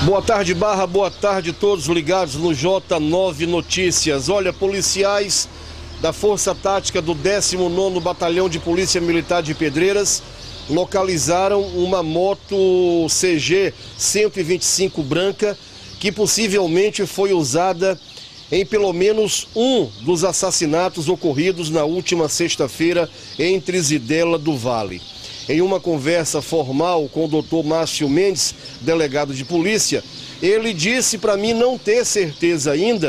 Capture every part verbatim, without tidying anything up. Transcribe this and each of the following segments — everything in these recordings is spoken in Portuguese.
Boa tarde, Barra, boa tarde a todos ligados no J nove Notícias. Olha, policiais da Força Tática do décimo nono Batalhão de Polícia Militar de Pedreiras localizaram uma moto C G cento e vinte e cinco branca que possivelmente foi usada em pelo menos um dos assassinatos ocorridos na última sexta-feira em Trizidela do Vale. Em uma conversa formal com o doutor Márcio Mendes, delegado de polícia, ele disse para mim não ter certeza ainda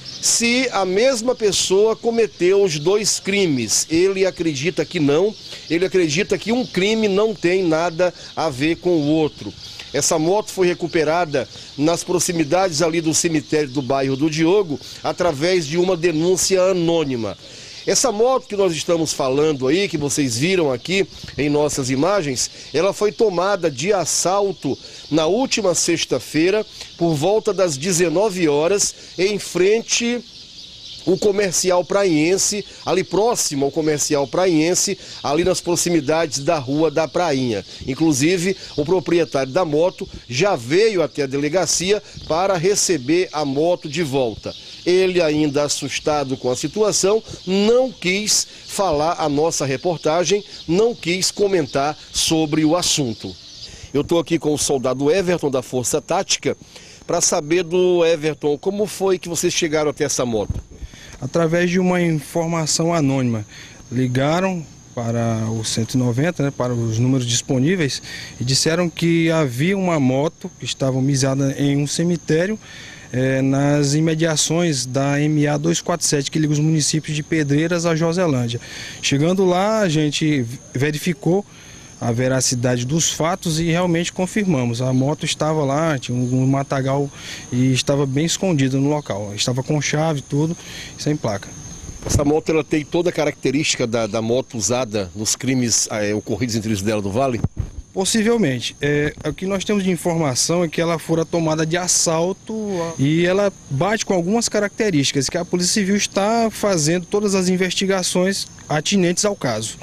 se a mesma pessoa cometeu os dois crimes. Ele acredita que não, ele acredita que um crime não tem nada a ver com o outro. Essa moto foi recuperada nas proximidades ali do cemitério do bairro do Diogo, através de uma denúncia anônima. Essa moto que nós estamos falando aí, que vocês viram aqui em nossas imagens, ela foi tomada de assalto na última sexta-feira, por volta das dezenove horas, em frente ao Comercial Prainhense, ali próximo ao Comercial Prainhense, ali nas proximidades da Rua da Prainha. Inclusive, o proprietário da moto já veio até a delegacia para receber a moto de volta. Ele, ainda assustado com a situação, não quis falar a nossa reportagem, não quis comentar sobre o assunto. Eu estou aqui com o soldado Everton da Força Tática para saber do Everton, como foi que vocês chegaram até essa moto? Através de uma informação anônima. Ligaram para o cento e noventa, né, para os números disponíveis, e disseram que havia uma moto que estava misada em um cemitério é, nas imediações da M A duzentos e quarenta e sete, que liga os municípios de Pedreiras a Joselândia. Chegando lá, a gente verificou a veracidade dos fatos e realmente confirmamos. A moto estava lá, tinha um matagal e estava bem escondida no local. Estava com chave, tudo, sem placa. Essa moto ela tem toda a característica da, da moto usada nos crimes é, ocorridos em Trizidela do Vale? Possivelmente. É, o que nós temos de informação é que ela fora tomada de assalto e ela bate com algumas características que a Polícia Civil está fazendo todas as investigações atinentes ao caso.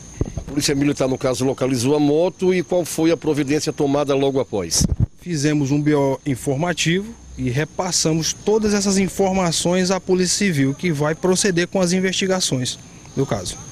A Polícia Militar, no caso, localizou a moto e qual foi a providência tomada logo após? Fizemos um B O informativo e repassamos todas essas informações à Polícia Civil, que vai proceder com as investigações do caso.